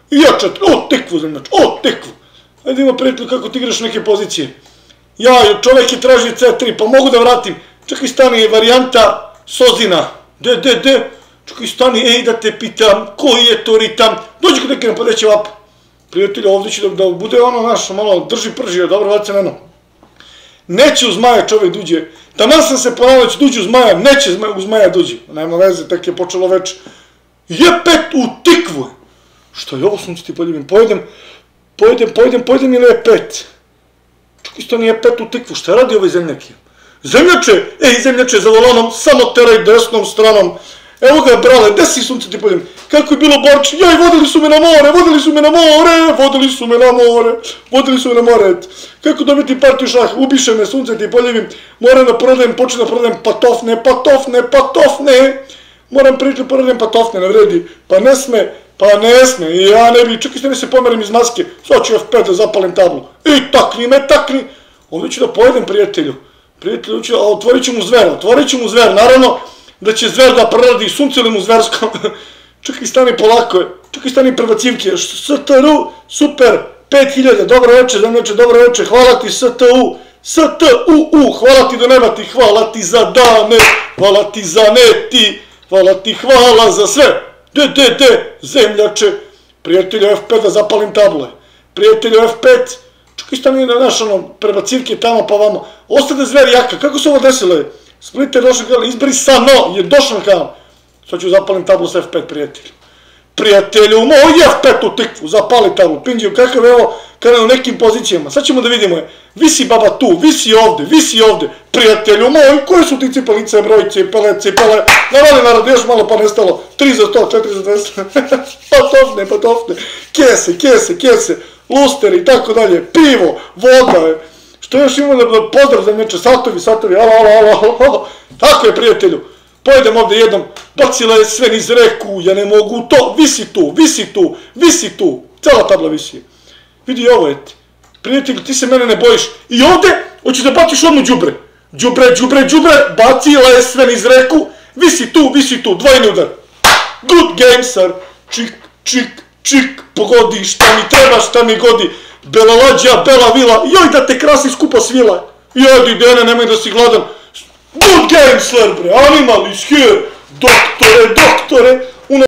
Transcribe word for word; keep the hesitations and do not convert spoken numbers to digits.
I ja četiri, o, tekvu zemljače, o, tekvu. Ajde ima prijatelju kako ti igraš neke pozicije. Ja, čovjek je tražio C tri, pa mogu da vratim. Čekaj, stani, varijanta Sozina. De, de, de. Čekaj, stani, ej, da te pitam, koji je to ritam? Dođi kod neki napadeći vap. Prijatelju, ovdje će da bude ono, znaš, malo drži pržio, dobro, vraća na jedno. Neće u zmaja čovjek duđe. Taman sam se ponavljao da će duđe u zmaja, neće u zmaja duđe. Nema veze, tek je počelo već. Je pet u tikvu. Što je ovo, sunce ti poljubim, pojedem, pojedem, pojedem, pojedem ili je pet? Čekaj, isto nije pet u tikvu, šta radi ovaj zemljak? Zemljače, ej, zemljače, za volanom, samo teraj desnom stranom. Evo ga, brale, gde si, sunce ti poljubim? Kako je bilo borči? Joj, vodili su me na more, vodili su me na more, vodili su me na more, vodili su me na more. Kako dobiti partiju šah? Ubiše me, sunce ti poljubim. Moram da prodajem, počnem da prodajem patofne, patofne, patofne. Moram pričati da prodajem patofne, ne vredi. Pa ne sme, pa ne sme. I ja ne bi, čekaj, ste mi se pomerim iz maske. Sad ću F pet da zapalim tablu. I takni me, takni. Ovdje ću da pojedem, prijatelju. Prijatelju, ću, a otvorit ću mu zver, otvorit ću mu zver, naravno. Da će zver da proradi sunce ili mu zversko. Čekaj, stani polako je. Čekaj, stani prebacivke. S T R U, super, pet hiljada, dobro veče, zemljače, dobro veče, hvala ti S T U. S T U U, hvala ti do neba ti, hvala ti za dane, hvala ti za neti, hvala ti, hvala za sve. De, de, de, zemljače, prijatelju F pet da zapalim table. Prijatelju F pet, čekaj, stani na naš ono, prebacivke tamo pa vamo. Ostade zver jaka, kako se ovo desilo je? Split je došao kanal, izbrisano je došao na kanal. Sad ću zapalim tablu s F pet, prijatelju. Prijatelju, moj F pet u tikvu, zapali tablu, pinđiju, kakav je ovo kanal u nekim pozicijama. Sad ćemo da vidimo je, visi baba tu, visi ovde, visi ovde. Prijatelju moj, koje su ti cipelice, broj, cipele, cipele. Navali narod, još malo pa nestalo. tri za sto, četiri za dvesta. Patofne, patofne. Kese, kese, kese, lusteri i tako dalje. Pivo, voda je. Što još imamo da pozdrav za mječe, satovi, satovi, alo, alo, alo, alo, tako je prijatelju, pojedem ovdje jednom, bacila je sve niz reku, ja ne mogu to, visi tu, visi tu, visi tu, cela tabla visi. Vidi ovo je ti, prijatelju, ti se mene ne bojiš, i ovdje, hoćeš da baciš odmah đubre, đubre, đubre, đubre, bacila je sve niz reku, visi tu, visi tu, dvojni udar, good game sir, čik, čik, čik, pogodi, šta mi treba, šta mi godi, bela lađa, bela vila, joj da te krasi skupa svila. Jedi dene, nemoj da si gladan. Good game, sir, bre, animal is here. Doktore, doktore,